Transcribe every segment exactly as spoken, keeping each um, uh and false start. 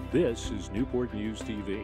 This is Newport News T V.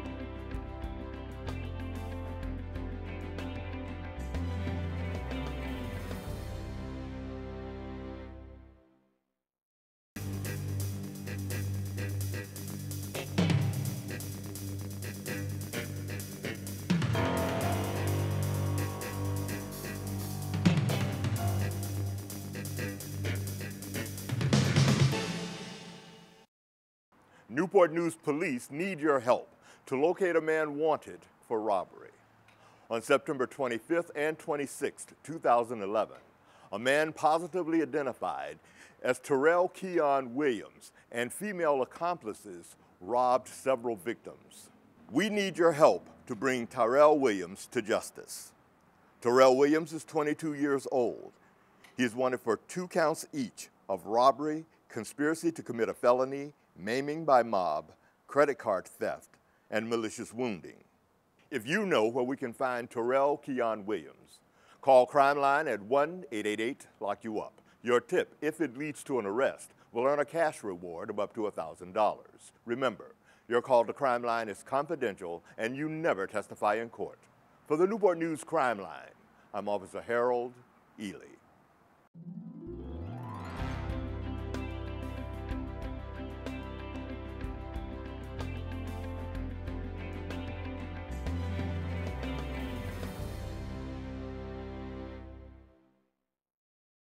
Newport News Police need your help to locate a man wanted for robbery. On September twenty-fifth and twenty-sixth, two thousand eleven, a man positively identified as Terrell Keon Williams and female accomplices robbed several victims. We need your help to bring Terrell Williams to justice. Terrell Williams is twenty-two years old. He is wanted for two counts each of robbery, conspiracy to commit a felony, maiming by mob, credit card theft, and malicious wounding. If you know where we can find Terrell Keon Williams, call Crime Line at one eight eight eight, lock you up. Your tip, if it leads to an arrest, will earn a cash reward of up to one thousand dollars. Remember, your call to Crime Line is confidential and you never testify in court. For the Newport News Crime Line, I'm Officer Harold Ely.